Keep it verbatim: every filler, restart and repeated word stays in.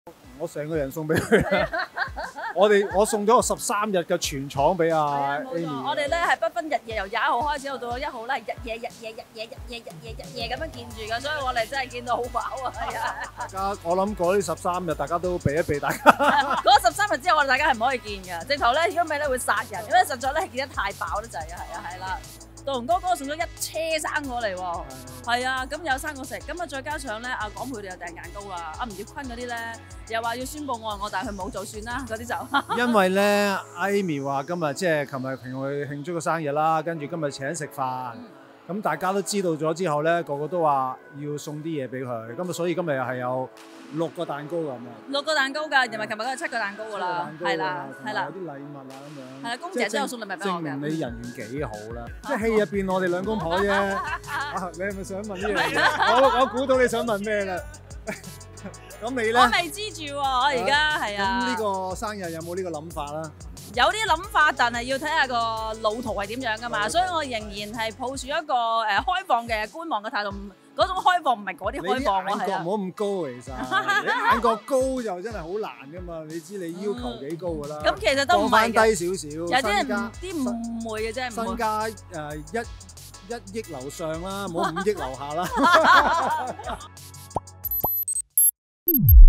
我成個人送俾佢。我哋我送咗個十三日嘅全廠俾阿 Amy。 我哋咧係不分日夜，由廿一號開始到到一號咧，日夜日夜日夜日夜日夜日夜咁樣見住㗎，所以我哋真係見到好飽啊！係啊。 大家我諗過呢十三日，大家都避一避大家。 嗰十三日之後，我哋大家係唔可以見㗎。直頭咧，如果唔係咧會殺人，因為實在咧見得太飽得滯啊！係啊，係啦。杜龍哥哥送咗一車生果嚟喎，係啊，咁有生果食，咁啊再加上咧，阿港配哋又訂蛋糕啦，阿吳業坤嗰啲咧又話要宣佈愛我，但係佢冇做算啦，嗰啲就因為咧 ，Amy 話今日即係琴日平佢慶祝個生日啦，跟住今日請食飯，咁大家都知道咗之後咧，個個都話要送啲嘢俾佢，咁啊所以今日又係有六個蛋糕咁啊， 六個蛋糕㗎，又咪琴日嗰個七個蛋糕㗎啦，係啦，係啦， 有啲禮物啊咁樣， 係啦，公姐都有送禮物俾我嘅， 證明你人緣幾好啦，即係戲入邊我哋兩公婆啫，啊，你係咪想問呢樣嘢？我我估到你想問咩啦？咁你咧？ 我未知住喎，我而家係啊。 咁呢個生日有冇呢個諗法啦？ 有啲諗法，但係要睇下個路途係點樣㗎嘛，所以我仍然係抱住一個誒開放嘅觀望嘅態度。嗰種開放唔係嗰啲開放， 你啲眼角唔好咁高其實，你眼角高就真係好難㗎嘛。你知你要求幾高㗎啦。 咁其實都唔係低少少， 有啲人啲誤會嘅啫。 身家誒一一億樓上啦，冇五億樓下啦。